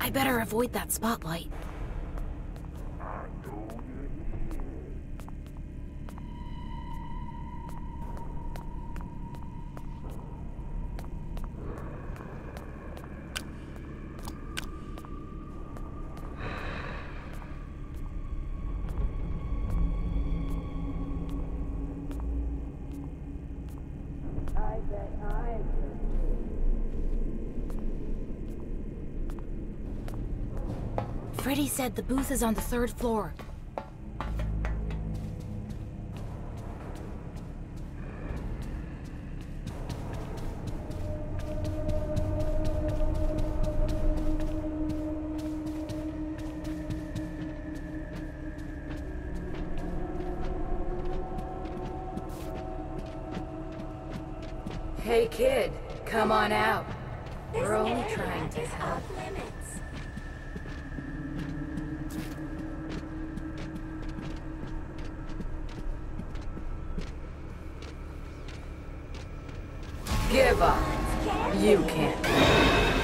I better avoid that spotlight. Freddy said the booth is on the 3rd floor. Hey kid, come on out. We're This only area trying to is help. off limits. Give up. Candy. You can't.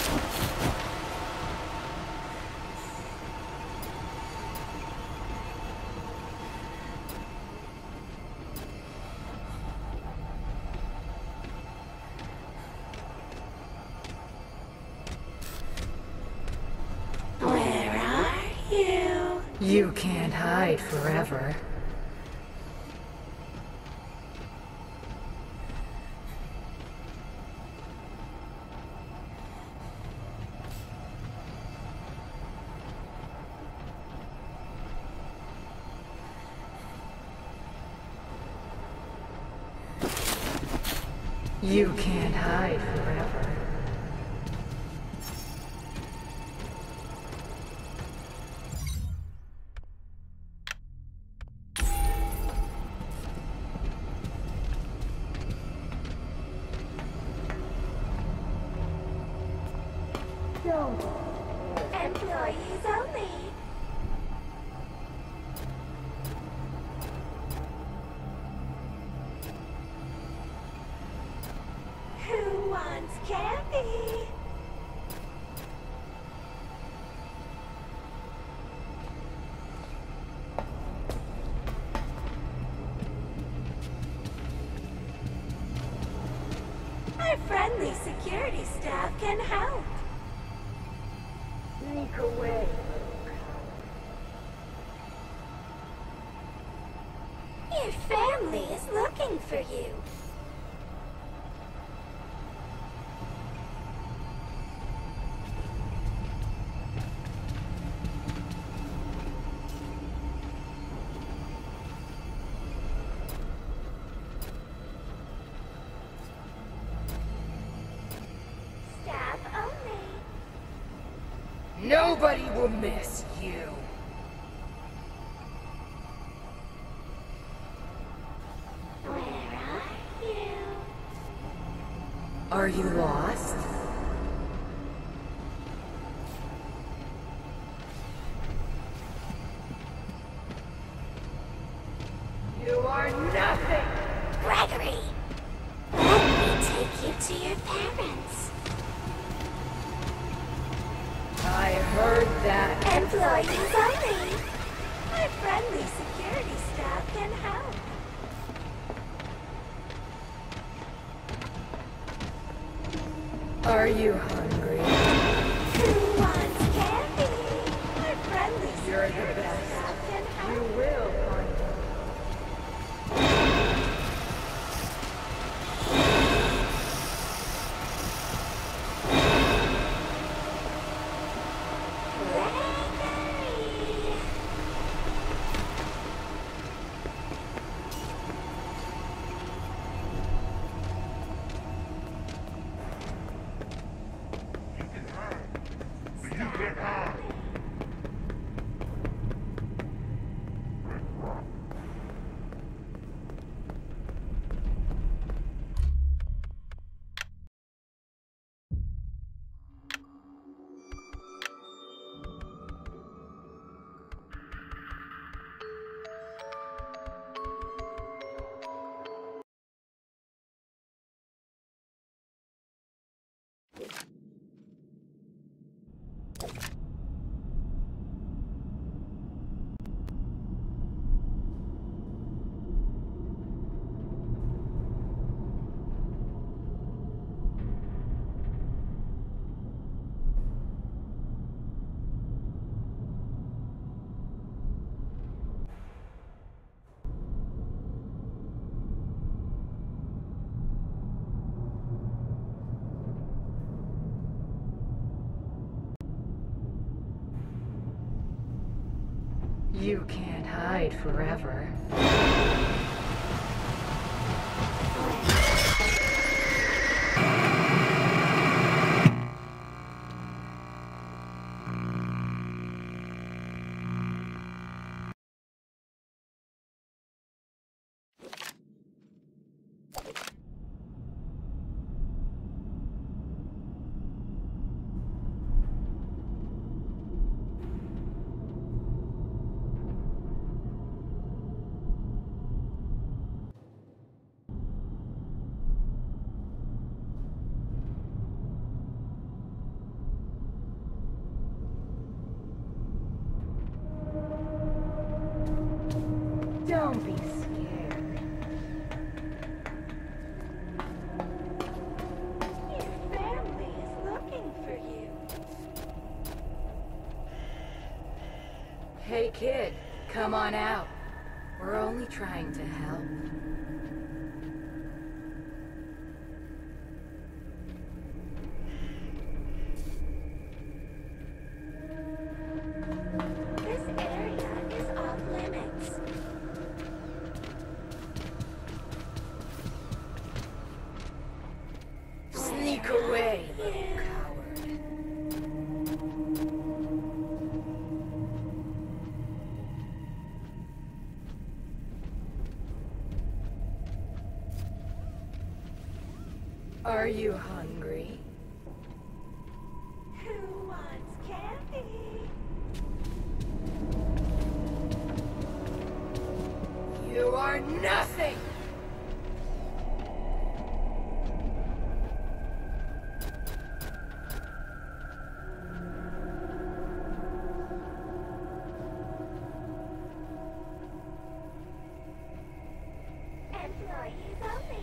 Where are you? You can't hide forever. You can't hide forever. Employees only. Who wants candy? Our friendly security staff can help. Sneak away. Your family is looking for you. Staff only. Nobody will miss you. Where are you? Are you lost? You are nothing! Gregory! Let me take you to your parents. I heard that. Employees only. Our friendly security staff can help. Are you hungry? Who wants candy? Our friendly You're the security best. staff can You help. will find it. Gregory! You can't hide forever. Don't be scared. Your family is looking for you. Hey kid, come on out. We're only trying to help. This area is off limits. Sneak away, little coward. Are you hungry? Who wants candy? You are nothing! Employees only.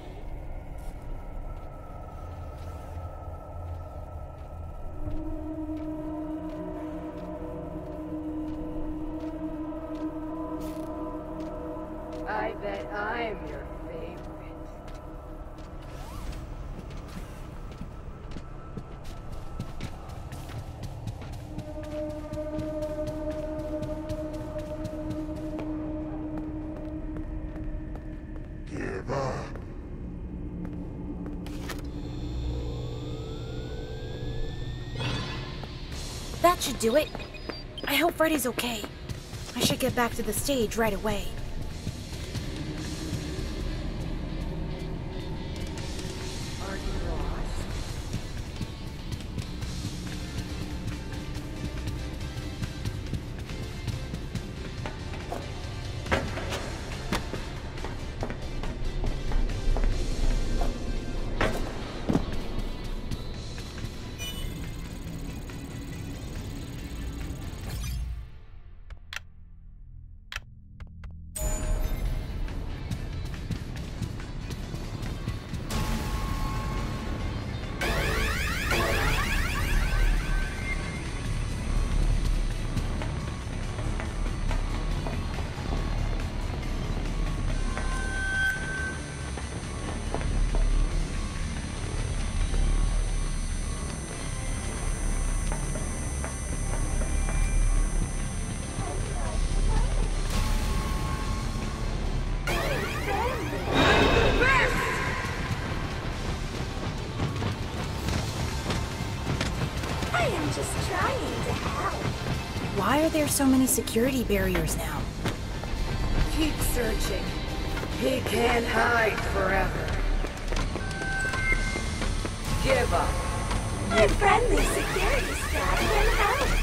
I bet I'm your favorite. Give up. That should do it. I hope Freddy's okay. I should get back to the stage right away. Are you lost? I am just trying to help. Why are there so many security barriers now? Keep searching. He can't hide forever. Give up. My friendly security staff can help.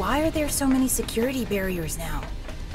Why are there so many security barriers now?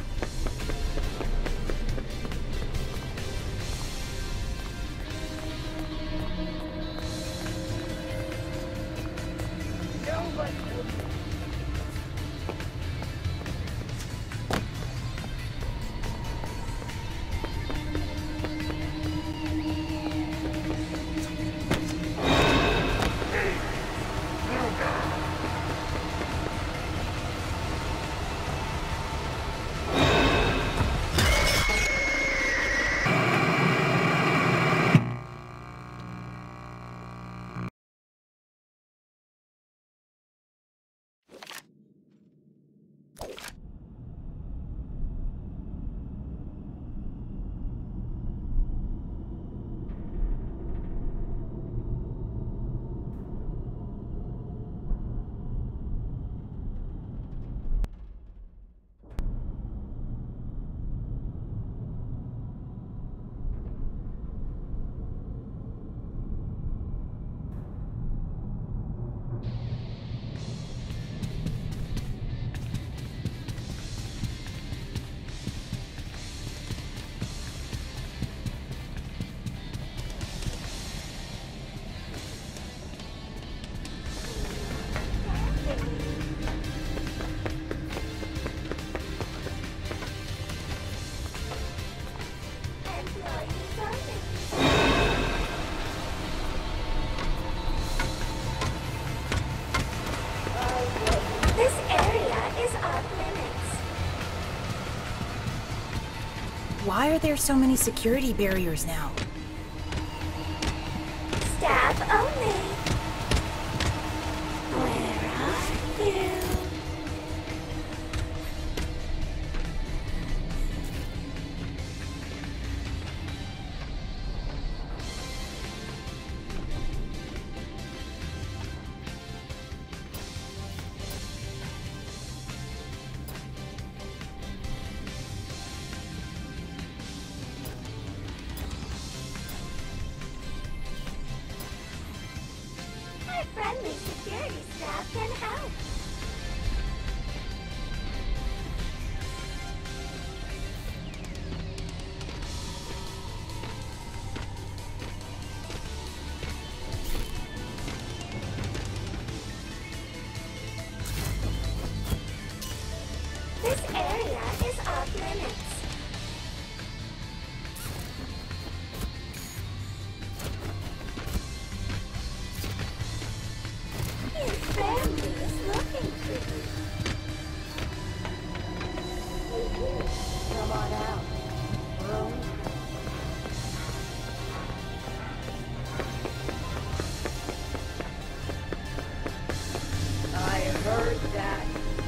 This area is off limits. Why are there so many security barriers now? Staff only. Where are you? My friendly security staff can help. This area is off limits. Your family is looking for you. Come on out. We're only I heard that.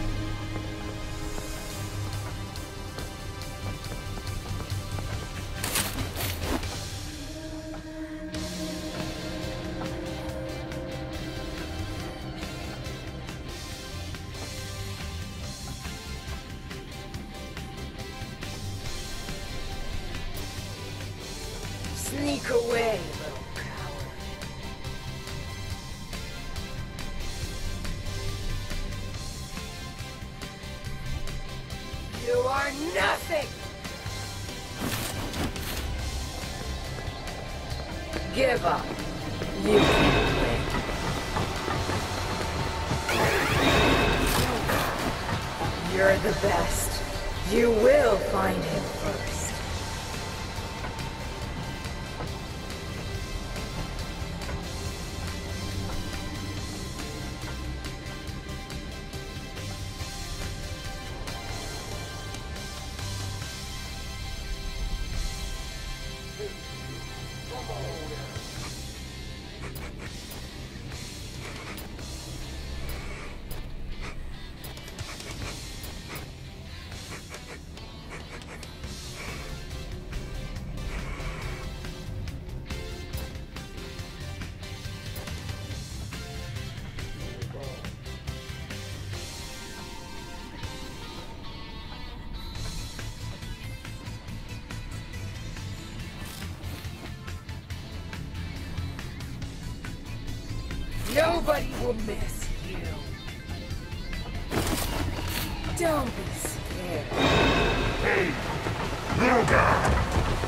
Sneak away, little coward. You are nothing! Give up. You can't win. You're the best. You will find him first. Nobody will miss you. Don't be scared. Hey, little guy.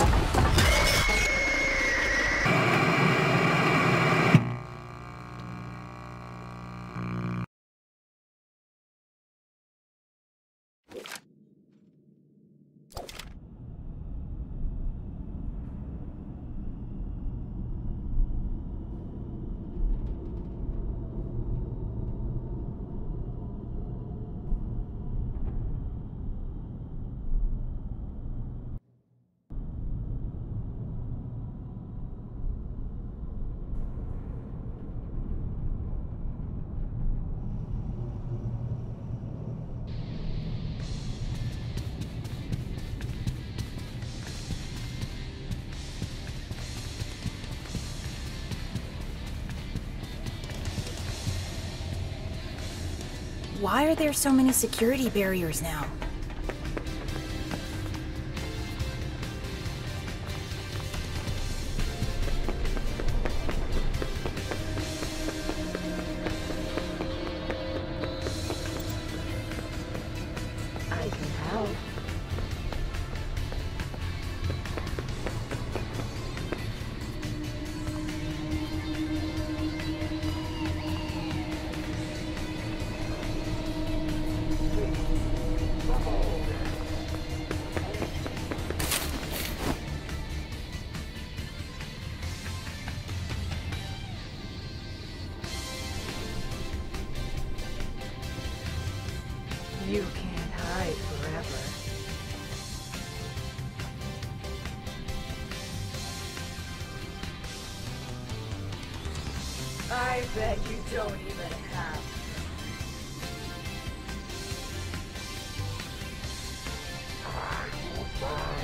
Why are there so many security barriers now? I can help. You can't hide forever. I bet you don't even have. I will find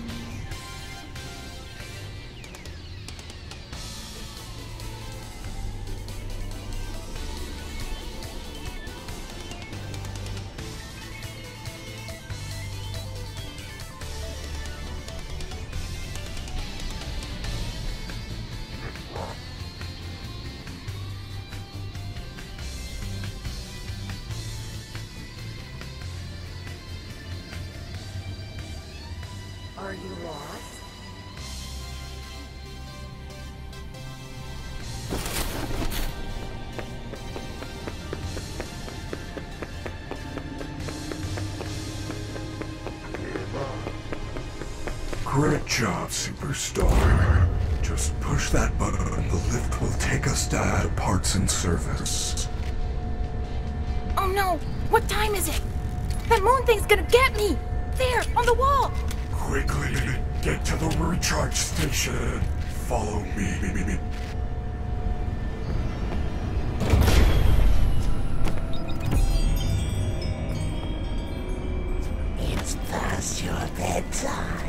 Are you lost? Great job, superstar. Just push that button and the lift will take us down to parts and service. Oh no! What time is it? That moon thing's gonna get me! There, on the wall! Quickly, get to the recharge station. Follow me. It's past your bedtime.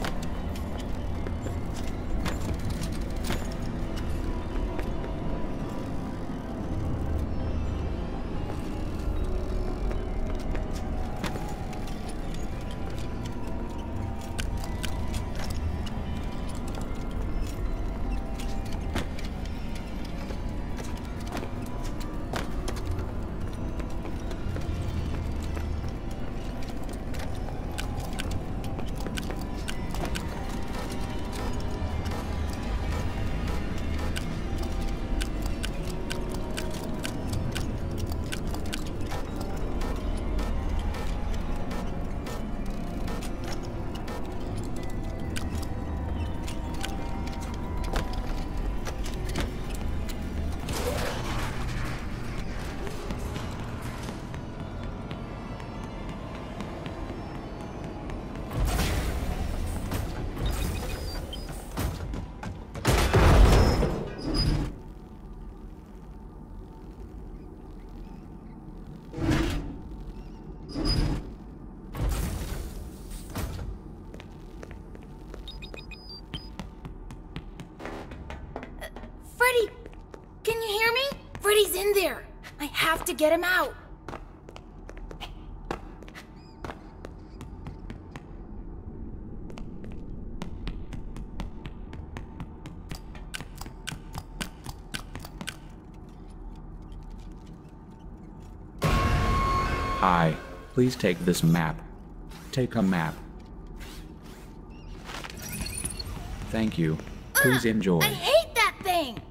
Freddy! Can you hear me? Freddy's in there! I have to get him out! Hi. Please take this map. Take a map. Thank you. Please enjoy. I hate that thing!